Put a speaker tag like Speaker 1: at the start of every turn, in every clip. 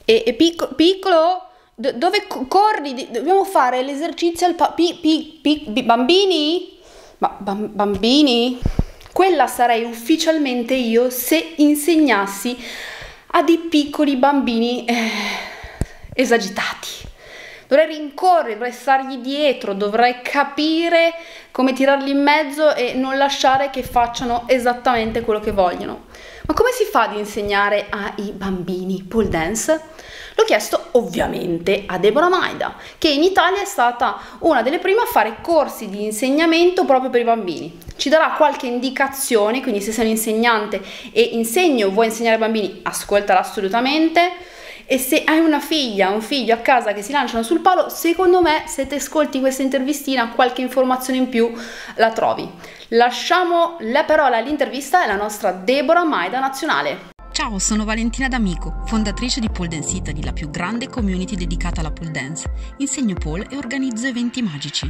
Speaker 1: Piccolo, dove corri? Dobbiamo fare l'esercizio bambini? Bambini? Quella sarei ufficialmente io se insegnassi a dei piccoli bambini esagitati. Dovrei rincorrere, dovrei stargli dietro, dovrei capire come tirarli in mezzo e non lasciare che facciano esattamente quello che vogliono. Ma come si fa ad insegnare ai bambini pole dance? L'ho chiesto ovviamente a Deborah Maida, che in Italia è stata una delle prime a fare corsi di insegnamento proprio per i bambini. Ci darà qualche indicazione, quindi se sei un insegnante e insegni o vuoi insegnare ai bambini, ascoltala assolutamente. E se hai una figlia o un figlio a casa che si lanciano sul palo, secondo me se ti ascolti questa intervistina qualche informazione in più la trovi. Lasciamo la parola all'intervista alla nostra Deborah Maida nazionale.
Speaker 2: Ciao, sono Valentina D'Amico, fondatrice di Pole Dance Italy, la più grande community dedicata alla pole dance. Insegno pole e organizzo eventi magici.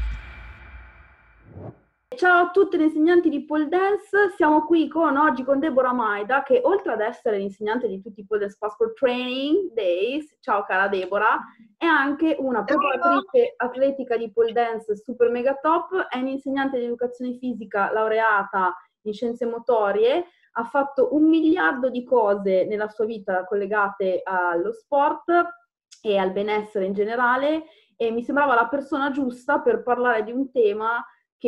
Speaker 3: Ciao a tutte le insegnanti di pole dance, siamo qui oggi con Deborah Maida, che oltre ad essere l'insegnante di tutti i pole dance passport training days, ciao cara Deborah, è anche una preparatrice atletica di pole dance super mega top, è un'insegnante di educazione fisica laureata in scienze motorie, ha fatto 1 miliardo di cose nella sua vita collegate allo sport e al benessere in generale, e mi sembrava la persona giusta per parlare di un tema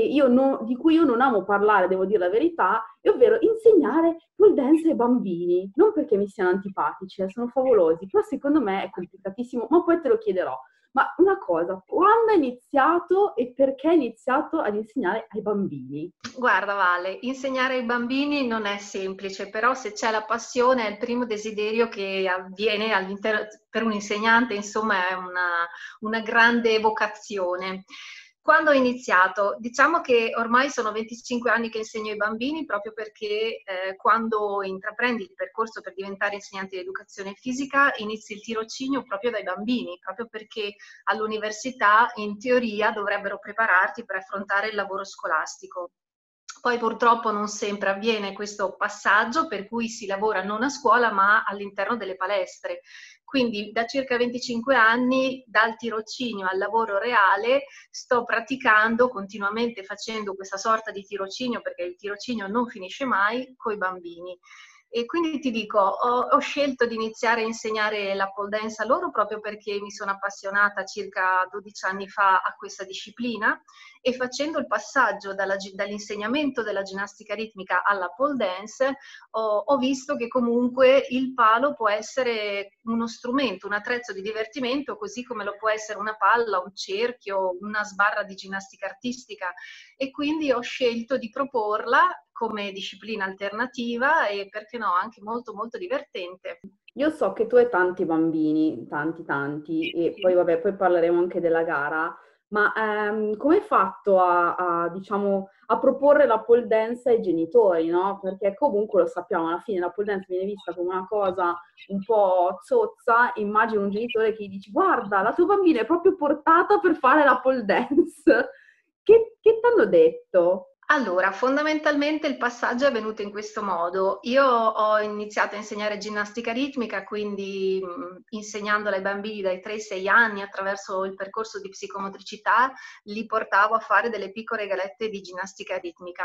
Speaker 3: di cui io non amo parlare, devo dire la verità, ovvero insegnare pole dance ai bambini. Non perché mi siano antipatici, sono favolosi, però secondo me è complicatissimo, ma poi te lo chiederò. Ma una cosa, quando hai iniziato e perché hai iniziato ad insegnare ai bambini?
Speaker 4: Guarda Vale, insegnare ai bambini non è semplice, però se c'è la passione è il primo desiderio che avviene all'interno, per un insegnante, insomma è una grande vocazione. Quando ho iniziato? Diciamo che ormai sono 25 anni che insegno ai bambini, proprio perché quando intraprendi il percorso per diventare insegnante di educazione fisica inizi il tirocinio proprio dai bambini, proprio perché all'università in teoria dovrebbero prepararti per affrontare il lavoro scolastico. Poi purtroppo non sempre avviene questo passaggio, per cui si lavora non a scuola ma all'interno delle palestre. Quindi da circa 25 anni, dal tirocinio al lavoro reale, sto praticando continuamente, facendo questa sorta di tirocinio, perché il tirocinio non finisce mai, coi bambini. E quindi ti dico, ho scelto di iniziare a insegnare la pole dance a loro proprio perché mi sono appassionata circa 12 anni fa a questa disciplina, e facendo il passaggio dall'insegnamento della ginnastica ritmica alla pole dance ho visto che comunque il palo può essere uno strumento, un attrezzo di divertimento, così come lo può essere una palla, un cerchio, una sbarra di ginnastica artistica, e quindi ho scelto di proporla come disciplina alternativa e, perché no, anche molto molto divertente.
Speaker 3: Io so che tu hai tanti bambini, tanti, e poi vabbè, poi parleremo anche della gara, ma come hai fatto diciamo, a proporre la pole dance ai genitori, no? Perché comunque lo sappiamo, alla fine la pole dance viene vista come una cosa un po' zozza. Immagino un genitore che gli dice: guarda, la tua bambina è proprio portata per fare la pole dance. Che ti hanno detto?
Speaker 4: Allora, fondamentalmente il passaggio è avvenuto in questo modo. Io ho iniziato a insegnare ginnastica ritmica, quindi insegnandola ai bambini dai 3 ai 6 anni attraverso il percorso di psicomotricità, li portavo a fare delle piccole galette di ginnastica ritmica,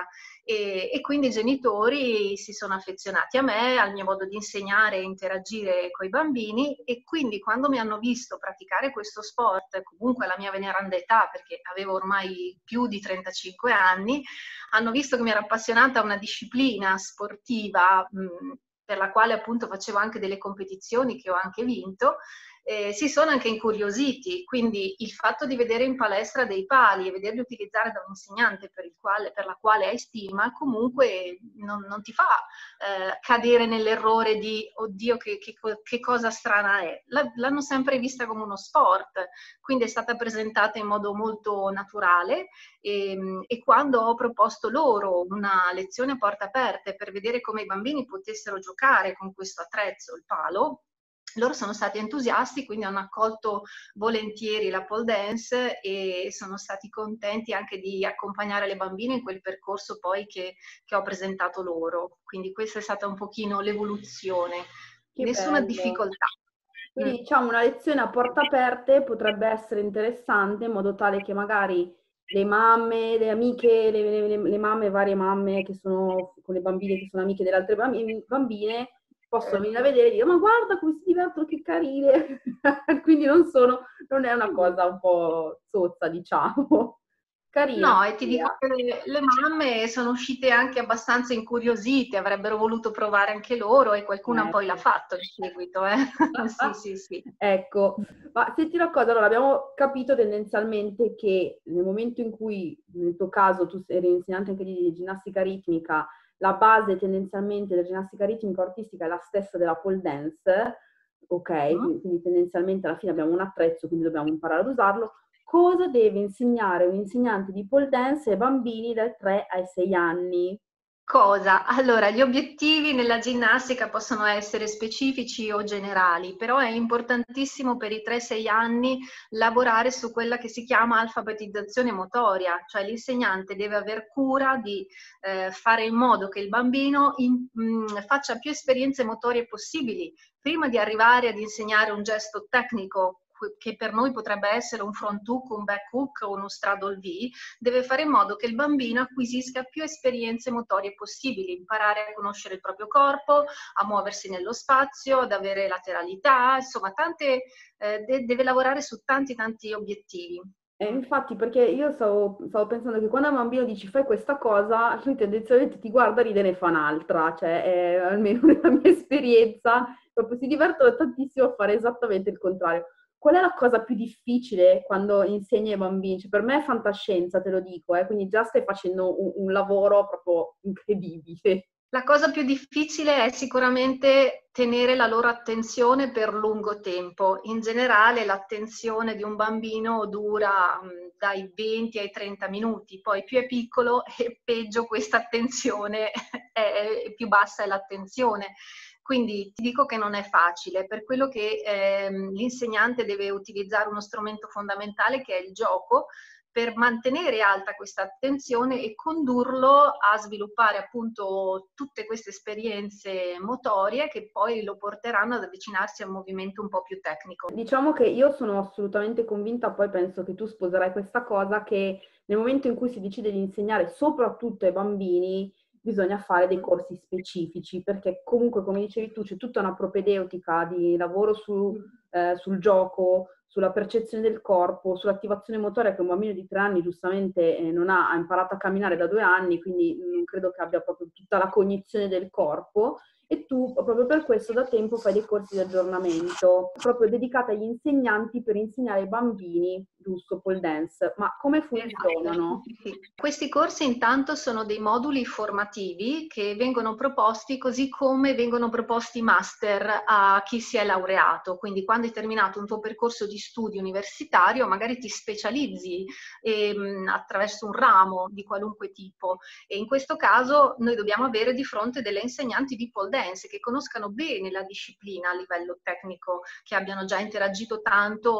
Speaker 4: e quindi i genitori si sono affezionati a me, al mio modo di insegnare e interagire con i bambini, e quindi quando mi hanno visto praticare questo sport, comunque alla mia veneranda età, perché avevo ormai più di 35 anni, hanno visto che mi ero appassionata a una disciplina sportiva per la quale appunto facevo anche delle competizioni che ho anche vinto, si sono anche incuriositi. Quindi il fatto di vedere in palestra dei pali e vederli utilizzare da un insegnante per la quale hai stima, comunque non ti fa cadere nell'errore di oddio che cosa strana è. L'hanno sempre vista come uno sport, quindi è stata presentata in modo molto naturale, e quando ho proposto loro una lezione a porte aperte per vedere come i bambini potessero giocare con questo attrezzo, il palo, loro sono stati entusiasti, quindi hanno accolto volentieri la pole dance e sono stati contenti anche di accompagnare le bambine in quel percorso poi che ho presentato loro. Quindi questa è stata un pochino l'evoluzione.
Speaker 3: Che
Speaker 4: Nessuna
Speaker 3: bello.
Speaker 4: difficoltà.
Speaker 3: Quindi diciamo una lezione a porte aperte potrebbe essere interessante in modo tale che magari le mamme, le amiche, le mamme, varie mamme che sono con le bambine che sono amiche delle altre bambine possono venire a vedere e dire ma guarda come si divertono, che carine. Quindi non è una cosa un po' zozza, diciamo. Carina.
Speaker 4: No, e ti dico che le mamme sono uscite anche abbastanza incuriosite, avrebbero voluto provare anche loro e qualcuna poi l'ha fatto in seguito, eh. Sì.
Speaker 3: Ecco, ma senti una cosa, allora abbiamo capito tendenzialmente che nel momento in cui, nel tuo caso, tu eri insegnante anche di ginnastica ritmica, la base tendenzialmente della ginnastica ritmica artistica è la stessa della pole dance, ok? Quindi tendenzialmente alla fine abbiamo un attrezzo, quindi dobbiamo imparare ad usarlo. Cosa deve insegnare un insegnante di pole dance ai bambini dai 3 ai 6 anni?
Speaker 4: Cosa? Allora, gli obiettivi nella ginnastica possono essere specifici o generali, però è importantissimo per i 3-6 anni lavorare su quella che si chiama alfabetizzazione motoria, cioè l'insegnante deve aver cura di fare in modo che il bambino faccia più esperienze motorie possibili, prima di arrivare ad insegnare un gesto tecnico che per noi potrebbe essere un front hook, un back hook o uno straddle V, deve fare in modo che il bambino acquisisca più esperienze motorie possibili, imparare a conoscere il proprio corpo, a muoversi nello spazio, ad avere lateralità, insomma deve lavorare su tanti obiettivi.
Speaker 3: Infatti, perché io stavo pensando che quando un bambino dici fai questa cosa, lui tendenzialmente ti guarda, ride e ne fa un'altra, cioè è almeno nella mia esperienza, proprio si divertono tantissimo a fare esattamente il contrario. Qual è la cosa più difficile quando insegni ai bambini? Cioè, per me è fantascienza, te lo dico, quindi già stai facendo un lavoro proprio incredibile.
Speaker 4: La cosa più difficile è sicuramente tenere la loro attenzione per lungo tempo. In generale l'attenzione di un bambino dura dai 20 ai 30 minuti, poi più è piccolo e peggio questa attenzione, più bassa è l'attenzione. Quindi ti dico che non è facile, per quello che l'insegnante deve utilizzare uno strumento fondamentale che è il gioco, per mantenere alta questa attenzione e condurlo a sviluppare appunto tutte queste esperienze motorie che poi lo porteranno ad avvicinarsi a un movimento un po' più tecnico.
Speaker 3: Diciamo che io sono assolutamente convinta, poi penso che tu sposerai questa cosa, che nel momento in cui si decide di insegnare soprattutto ai bambini bisogna fare dei corsi specifici, perché comunque, come dicevi tu, c'è tutta una propedeutica di lavoro sul gioco, sulla percezione del corpo, sull'attivazione motoria che un bambino di 3 anni giustamente non ha imparato a camminare da 2 anni, quindi non credo che abbia proprio tutta la cognizione del corpo. E tu proprio per questo da tempo fai dei corsi di aggiornamento proprio dedicati agli insegnanti per insegnare ai bambini, giusto, pole dance. Ma come funzionano?
Speaker 4: Sì. Questi corsi intanto sono dei moduli formativi che vengono proposti così come vengono proposti master a chi si è laureato, quindi quando hai terminato un tuo percorso di studio universitario magari ti specializzi attraverso un ramo di qualunque tipo, e in questo caso noi dobbiamo avere di fronte delle insegnanti di pole dance che conoscano bene la disciplina a livello tecnico, che abbiano già interagito tanto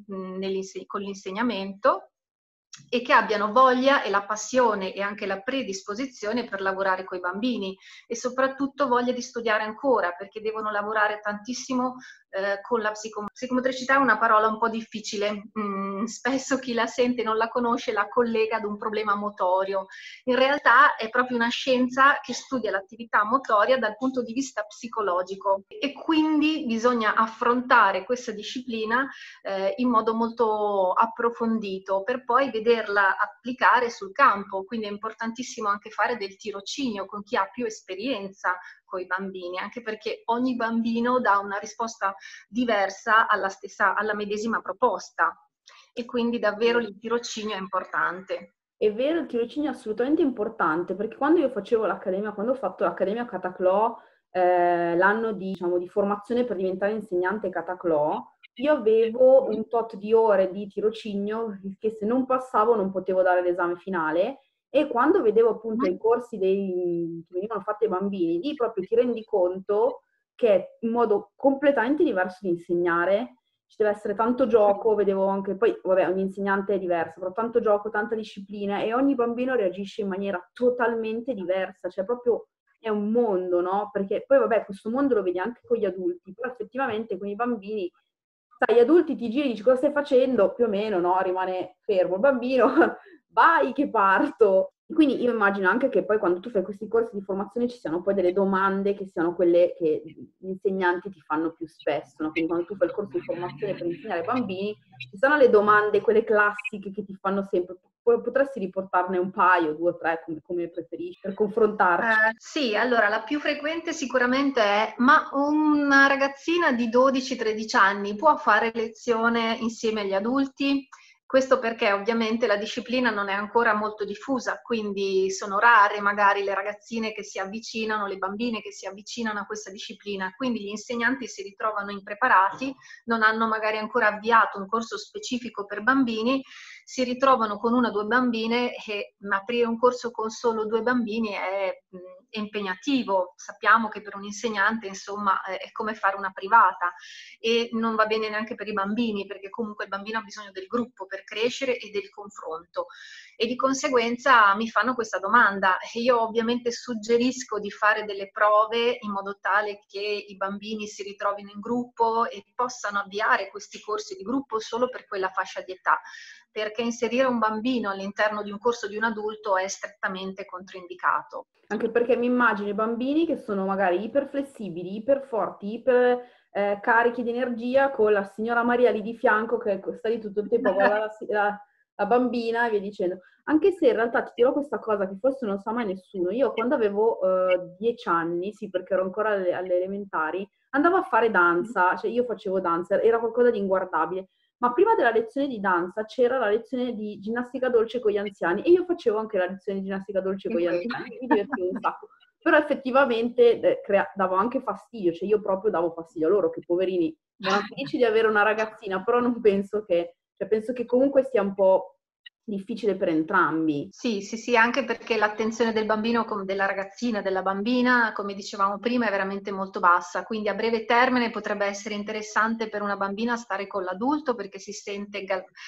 Speaker 4: con l'insegnamento e che abbiano voglia e la passione e anche la predisposizione per lavorare con i bambini e soprattutto voglia di studiare ancora, perché devono lavorare tantissimo con la psicomotricità. È una parola un po' difficile, spesso chi la sente non la conosce, la collega ad un problema motorio. In realtà è proprio una scienza che studia l'attività motoria dal punto di vista psicologico e quindi bisogna affrontare questa disciplina in modo molto approfondito per poi vederla applicare sul campo. Quindi è importantissimo anche fare del tirocinio con chi ha più esperienza con i bambini, anche perché ogni bambino dà una risposta diversa alla medesima proposta e quindi davvero il tirocinio è importante.
Speaker 3: È vero, il tirocinio è assolutamente importante, perché quando io facevo l'accademia, quando ho fatto l'accademia Cataclò, l'anno di formazione per diventare insegnante Cataclò, io avevo un tot di ore di tirocinio che se non passavo non potevo dare l'esame finale, e quando vedevo appunto i corsi che venivano fatti ai bambini, lì proprio ti rendi conto che è un modo completamente diverso di insegnare. Ci deve essere tanto gioco, vedevo anche, poi vabbè ogni insegnante è diverso, però tanto gioco, tanta disciplina, e ogni bambino reagisce in maniera totalmente diversa, cioè proprio è un mondo, no? Perché poi vabbè questo mondo lo vedi anche con gli adulti, però effettivamente con i bambini sai, gli adulti ti giri e dici cosa stai facendo, più o meno, no? Rimane fermo. Il bambino, vai che parto. Quindi io immagino anche che poi quando tu fai questi corsi di formazione ci siano poi delle domande che siano quelle che gli insegnanti ti fanno più spesso, no? Quindi quando tu fai il corso di formazione per insegnare ai bambini, ci sono le domande, quelle classiche che ti fanno sempre. Potresti riportarne un paio, 2 o 3, come preferisci, per confrontarci.
Speaker 4: Sì, allora la più frequente sicuramente è: ma una ragazzina di 12-13 anni può fare lezione insieme agli adulti? Questo perché ovviamente la disciplina non è ancora molto diffusa, quindi sono rare magari le ragazzine che si avvicinano, le bambine che si avvicinano a questa disciplina, quindi gli insegnanti si ritrovano impreparati, non hanno magari ancora avviato un corso specifico per bambini, si ritrovano con 1 o 2 bambine e aprire un corso con solo 2 bambini è impegnativo. Sappiamo che per un insegnante, insomma, è come fare una privata e non va bene neanche per i bambini, perché comunque il bambino ha bisogno del gruppo per crescere e del confronto. E di conseguenza mi fanno questa domanda e io ovviamente suggerisco di fare delle prove in modo tale che i bambini si ritrovino in gruppo e possano avviare questi corsi di gruppo solo per quella fascia di età, perché inserire un bambino all'interno di un corso di un adulto è strettamente controindicato.
Speaker 3: Anche perché mi immagino i bambini che sono magari iperflessibili, iperforti, iper carichi di energia, con la signora Maria lì di fianco che sta lì tutto il tempo a guardare la bambina e via dicendo. Anche se in realtà ti dirò questa cosa che forse non sa mai nessuno. Io quando avevo 10 anni, sì, perché ero ancora alle elementari, andavo a fare danza, cioè io facevo danza, era qualcosa di inguardabile. Ma prima della lezione di danza c'era la lezione di ginnastica dolce con gli anziani e io facevo anche la lezione di ginnastica dolce con gli anziani, mi divertivo un sacco. Però effettivamente davo anche fastidio, cioè io proprio davo fastidio a loro, che poverini erano felici di avere una ragazzina, però non penso che, cioè penso che comunque sia un po' difficile per entrambi.
Speaker 4: Sì, sì, sì, anche perché l'attenzione del bambino, della ragazzina, della bambina, come dicevamo prima, è veramente molto bassa, quindi a breve termine potrebbe essere interessante per una bambina stare con l'adulto perché si sente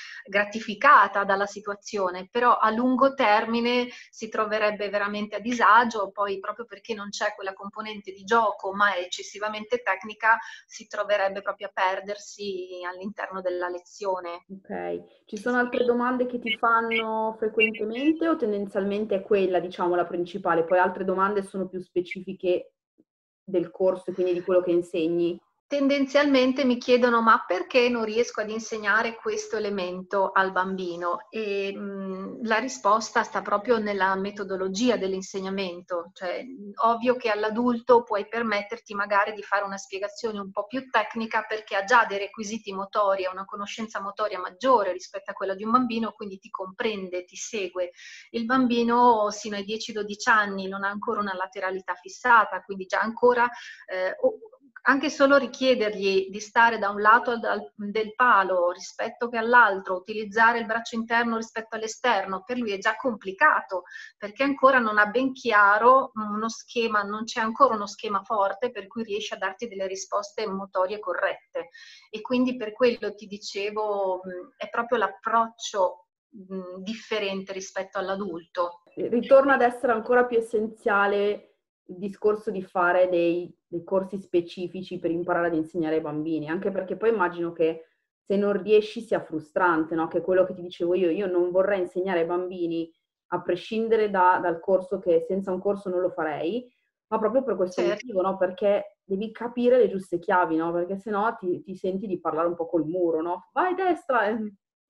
Speaker 4: gratificata dalla situazione, però a lungo termine si troverebbe veramente a disagio, poi proprio perché non c'è quella componente di gioco ma è eccessivamente tecnica, si troverebbe proprio a perdersi all'interno della lezione.
Speaker 3: Ok, ci sono altre domande che ti fanno frequentemente o tendenzialmente è quella, diciamo, la principale? Poi altre domande sono più specifiche del corso e quindi di quello che insegni?
Speaker 4: Tendenzialmente mi chiedono: ma perché non riesco ad insegnare questo elemento al bambino? E la risposta sta proprio nella metodologia dell'insegnamento, cioè ovvio che all'adulto puoi permetterti magari di fare una spiegazione un po' più tecnica perché ha già dei requisiti motori e una conoscenza motoria maggiore rispetto a quella di un bambino, quindi ti comprende, ti segue. Il bambino sino ai 10-12 anni non ha ancora una lateralità fissata, quindi già ancora anche solo richiedergli di stare da un lato del palo rispetto che all'altro, utilizzare il braccio interno rispetto all'esterno, per lui è già complicato, perché ancora non ha ben chiaro uno schema, non c'è ancora uno schema forte per cui riesce a darti delle risposte motorie corrette. E quindi per quello ti dicevo, è proprio l'approccio differente rispetto all'adulto.
Speaker 3: Ritorna ad essere ancora più essenziale il discorso di fare dei corsi specifici per imparare ad insegnare ai bambini, anche perché poi immagino che se non riesci sia frustrante, no? Che è quello che ti dicevo io non vorrei insegnare ai bambini a prescindere dal corso, che senza un corso non lo farei, ma proprio per questo motivo, no? Perché devi capire le giuste chiavi, no? Perché sennò ti senti di parlare un po' col muro, no? Vai a destra!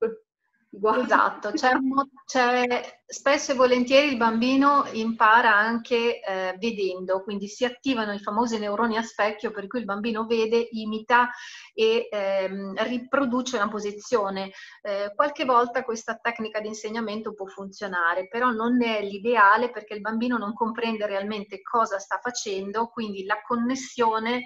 Speaker 4: Esatto, spesso e volentieri il bambino impara anche vedendo, quindi si attivano i famosi neuroni a specchio per cui il bambino vede, imita e riproduce una posizione. Qualche volta questa tecnica di insegnamento può funzionare, però non è l'ideale perché il bambino non comprende realmente cosa sta facendo, quindi la connessione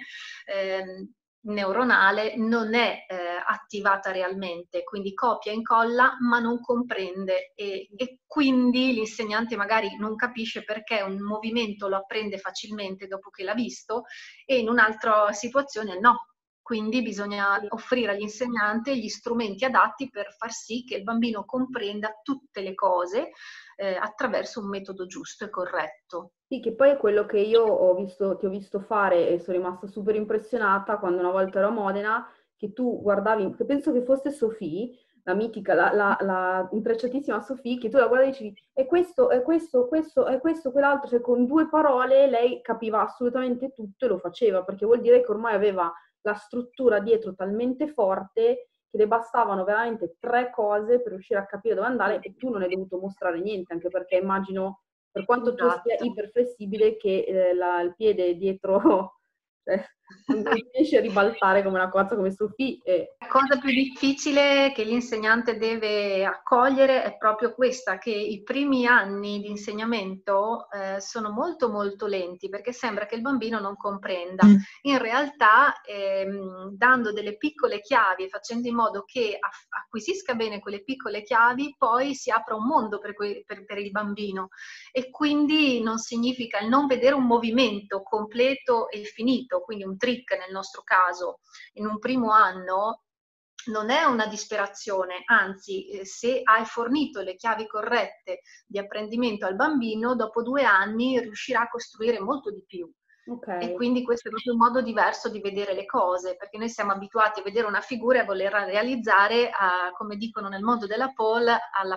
Speaker 4: neuronale non è attivata realmente, quindi copia e incolla ma non comprende e quindi l'insegnante magari non capisce perché un movimento lo apprende facilmente dopo che l'ha visto e in un'altra situazione no. Quindi bisogna offrire all'insegnante gli strumenti adatti per far sì che il bambino comprenda tutte le cose attraverso un metodo giusto e corretto.
Speaker 3: Sì, che poi è quello che io ti ho visto fare e sono rimasta super impressionata quando una volta ero a Modena, che tu guardavi, che penso che fosse Sophie, la mitica, la intrecciatissima Sophie, che tu la guardavi e dicevi, è questo, è questo, questo, è questo, quell'altro, cioè con 2 parole lei capiva assolutamente tutto e lo faceva, perché vuol dire che ormai aveva la struttura dietro talmente forte che le bastavano veramente 3 cose per riuscire a capire dove andare e tu non hai dovuto mostrare niente, anche perché immagino, per quanto tu sia iperflessibile, che il piede dietro non riesci a ribaltare come una cosa come Sophie.
Speaker 4: La cosa più difficile che l'insegnante deve accogliere è proprio questa, che i primi anni di insegnamento sono molto molto lenti, perché sembra che il bambino non comprenda. In realtà, dando delle piccole chiavi e facendo in modo che acquisisca bene quelle piccole chiavi, poi si apra un mondo per il bambino. E quindi non significa il non vedere un movimento completo e finito, quindi un trick nel nostro caso, in un primo anno, non è una disperazione, anzi, se hai fornito le chiavi corrette di apprendimento al bambino, dopo 2 anni riuscirà a costruire molto di più.
Speaker 3: Okay.
Speaker 4: E quindi questo è proprio un modo diverso di vedere le cose, perché noi siamo abituati a vedere una figura e a volerla realizzare, come dicono nel mondo della pole, la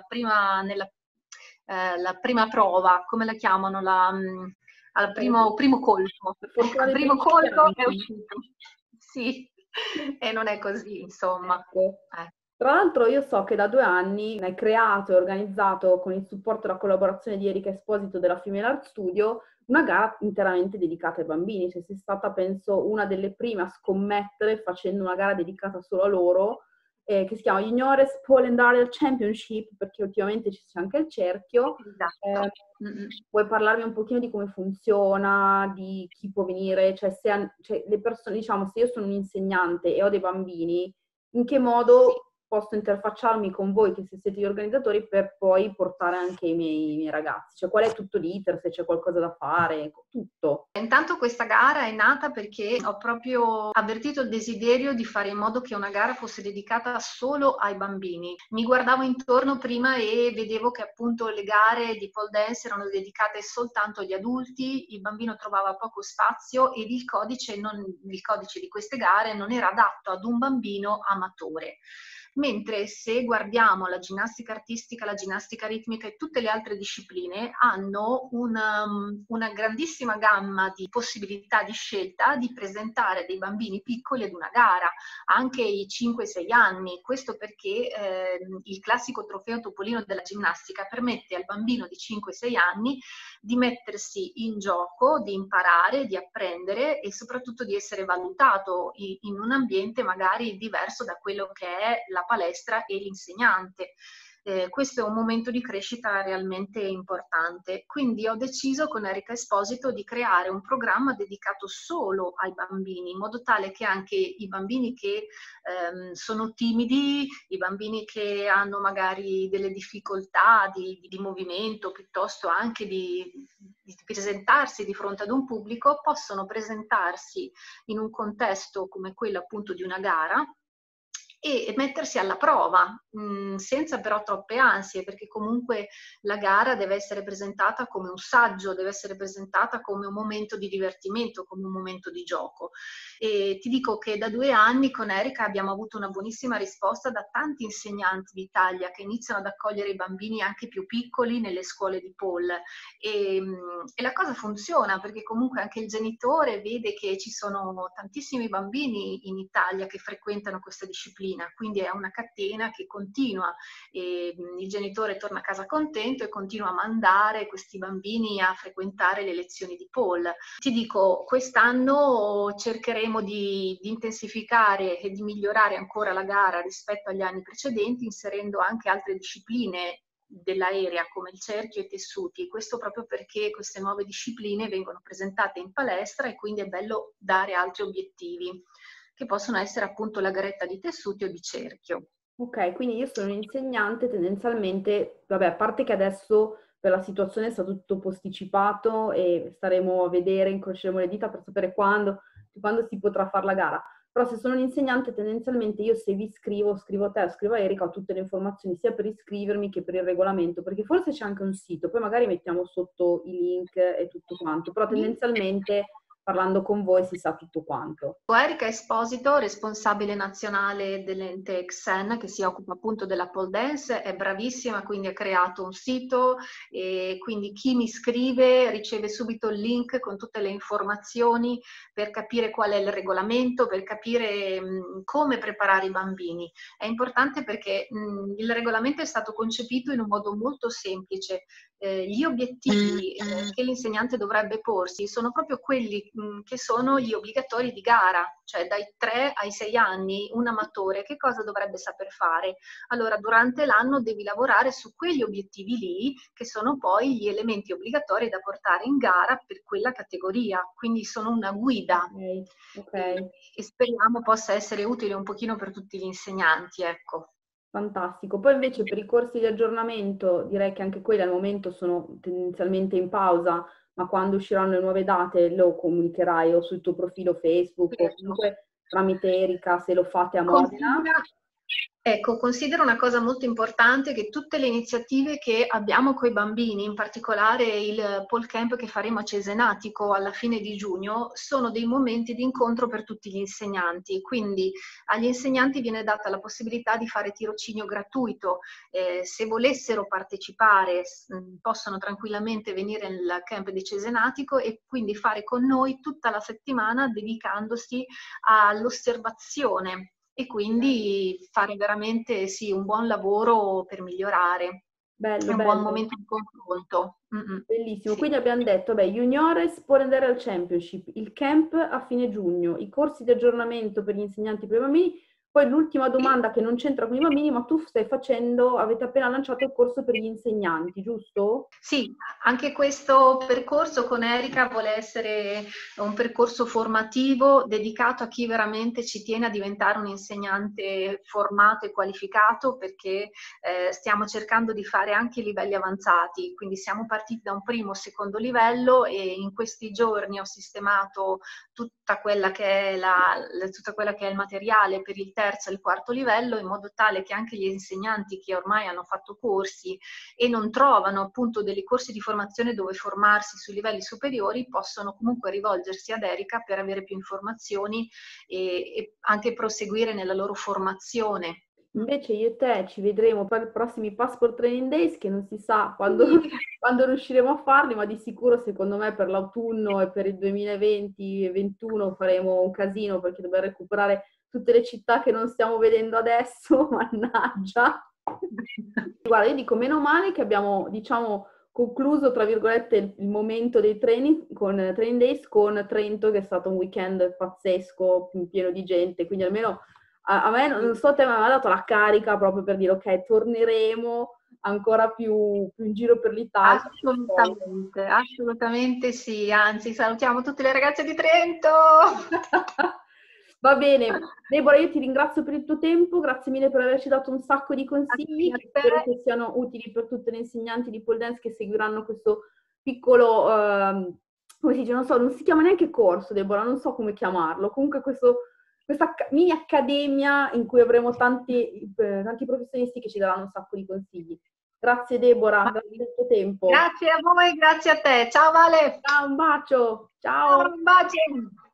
Speaker 4: prima prova, come la chiamano? Al primo colpo. Il primo colpo è uscito. Sì. E non è così, insomma.
Speaker 3: Ecco. Tra l'altro io so che da 2 anni hai creato e organizzato, con il supporto e la collaborazione di Erika Esposito della Female Art Studio, una gara interamente dedicata ai bambini. Cioè sei stata, penso, una delle prime a scommettere facendo una gara dedicata solo a loro, che si chiama Juniores Pole and Hurdle Championship, perché ultimamente c'è anche il cerchio.
Speaker 4: Esatto.
Speaker 3: Puoi parlarmi un pochino di come funziona, di chi può venire, cioè le persone, diciamo, se io sono un insegnante e ho dei bambini, in che modo posso interfacciarmi con voi, che se siete gli organizzatori, per poi portare anche i miei ragazzi? Cioè, qual è tutto l'iter, se c'è qualcosa da fare, tutto.
Speaker 4: Intanto questa gara è nata perché ho proprio avvertito il desiderio di fare in modo che una gara fosse dedicata solo ai bambini. Mi guardavo intorno prima e vedevo che appunto le gare di pole dance erano dedicate soltanto agli adulti, il bambino trovava poco spazio ed il codice di queste gare non era adatto ad un bambino amatore. Mentre se guardiamo la ginnastica artistica, la ginnastica ritmica e tutte le altre discipline hanno una grandissima gamma di possibilità di scelta di presentare dei bambini piccoli ad una gara, anche i 5-6 anni. Questo perché il classico trofeo Topolino della ginnastica permette al bambino di 5-6 anni di mettersi in gioco, di imparare, di apprendere e soprattutto di essere valutato in un ambiente magari diverso da quello che è la palestra e l'insegnante. Questo è un momento di crescita realmente importante. Quindi ho deciso con Erika Esposito di creare un programma dedicato solo ai bambini, in modo tale che anche i bambini che sono timidi, i bambini che hanno magari delle difficoltà di movimento, piuttosto anche di presentarsi di fronte ad un pubblico, possono presentarsi in un contesto come quello appunto di una gara e mettersi alla prova, senza però troppe ansie, perché comunque la gara deve essere presentata come un saggio, deve essere presentata come un momento di divertimento, come un momento di gioco. E ti dico che da 2 anni con Erika abbiamo avuto una buonissima risposta da tanti insegnanti d'Italia che iniziano ad accogliere i bambini anche più piccoli nelle scuole di pole. E la cosa funziona, perché comunque anche il genitore vede che ci sono tantissimi bambini in Italia che frequentano questa disciplina, quindi è una catena che continua e il genitore torna a casa contento e continua a mandare questi bambini a frequentare le lezioni di pole. Ti dico, quest'anno cercheremo di intensificare e di migliorare ancora la gara rispetto agli anni precedenti, inserendo anche altre discipline dell'aerea come il cerchio e i tessuti, questo proprio perché queste nuove discipline vengono presentate in palestra e quindi è bello dare altri obiettivi, che possono essere appunto la garetta di tessuti o di cerchio.
Speaker 3: Ok, quindi io sono un insegnante tendenzialmente, vabbè, a parte che adesso per la situazione è stato tutto posticipato e staremo a vedere, incroceremo le dita per sapere quando si potrà fare la gara. Però se sono un insegnante tendenzialmente io, se vi scrivo a te, scrivo a Erika, ho tutte le informazioni sia per iscrivermi che per il regolamento, perché forse c'è anche un sito, poi magari mettiamo sotto i link e tutto quanto, però tendenzialmente parlando con voi si sa tutto quanto.
Speaker 4: Erika Esposito, responsabile nazionale dell'ente Xen, che si occupa appunto della pole dance, è bravissima, quindi ha creato un sito e quindi chi mi scrive riceve subito il link con tutte le informazioni per capire qual è il regolamento, per capire come preparare i bambini. È importante perché il regolamento è stato concepito in un modo molto semplice. Gli obiettivi che l'insegnante dovrebbe porsi sono proprio quelli che sono gli obbligatori di gara, cioè dai 3 ai 6 anni un amatore che cosa dovrebbe saper fare? Allora durante l'anno devi lavorare su quegli obiettivi lì che sono poi gli elementi obbligatori da portare in gara per quella categoria, quindi sono una guida.
Speaker 3: Okay.
Speaker 4: E speriamo possa essere utile un pochino per tutti gli insegnanti, ecco.
Speaker 3: Fantastico. Poi invece per i corsi di aggiornamento direi che anche quelli al momento sono tendenzialmente in pausa, ma quando usciranno le nuove date lo comunicherai o sul tuo profilo Facebook o comunque tramite Erika se lo fate a Modena.
Speaker 4: Considero una cosa molto importante che tutte le iniziative che abbiamo con i bambini, in particolare il pole camp che faremo a Cesenatico alla fine di giugno, sono dei momenti di incontro per tutti gli insegnanti. Quindi agli insegnanti viene data la possibilità di fare tirocinio gratuito. Se volessero partecipare possono tranquillamente venire nel camp di Cesenatico e quindi fare con noi tutta la settimana dedicandosi all'osservazione e quindi fare veramente sì, un buon lavoro per migliorare.
Speaker 3: Bello,
Speaker 4: È un
Speaker 3: bello.
Speaker 4: buon momento di confronto.
Speaker 3: Bellissimo,
Speaker 4: Sì.
Speaker 3: quindi abbiamo detto, beh, juniores può andare al championship, il camp a fine giugno, i corsi di aggiornamento per gli insegnanti per i bambini. Poi l'ultima domanda che non c'entra con i bambini, ma tu avete appena lanciato il corso per gli insegnanti, giusto?
Speaker 4: Sì, anche questo percorso con Erika vuole essere un percorso formativo dedicato a chi veramente ci tiene a diventare un insegnante formato e qualificato, perché stiamo cercando di fare anche livelli avanzati, quindi siamo partiti da un primo, secondo livello e in questi giorni ho sistemato tutta quella che è tutto quello che è il materiale per il terzo e il quarto livello, in modo tale che anche gli insegnanti che ormai hanno fatto corsi e non trovano appunto dei corsi di formazione dove formarsi sui livelli superiori possono comunque rivolgersi ad Erika per avere più informazioni e anche proseguire nella loro formazione.
Speaker 3: Invece io e te ci vedremo per i prossimi Passport Training Days, che non si sa quando riusciremo a farli, ma di sicuro secondo me per l'autunno e per il 2020-2021 faremo un casino perché dobbiamo recuperare tutte le città che non stiamo vedendo adesso, mannaggia. Guarda, io dico meno male che abbiamo, diciamo, concluso, tra virgolette, il momento dei training days con Trento, che è stato un weekend pazzesco, pieno di gente, quindi almeno a me, non so te, ma mi ha dato la carica proprio per dire ok, torneremo ancora più in giro per l'Italia.
Speaker 4: Assolutamente, assolutamente sì, anzi salutiamo tutte le ragazze di Trento!
Speaker 3: Va bene, Deborah, io ti ringrazio per il tuo tempo, grazie mille per averci dato un sacco di consigli, che spero che siano utili per tutte le insegnanti di pole dance che seguiranno questo piccolo, come si dice, non so, non si chiama neanche corso, Deborah, non so come chiamarlo, comunque questa mini accademia in cui avremo tanti professionisti che ci daranno un sacco di consigli. Grazie Deborah, grazie del tuo tempo.
Speaker 4: Grazie a voi, grazie a te. Ciao Vale.
Speaker 3: Ciao, un bacio. Ciao.
Speaker 4: Ciao, un bacio.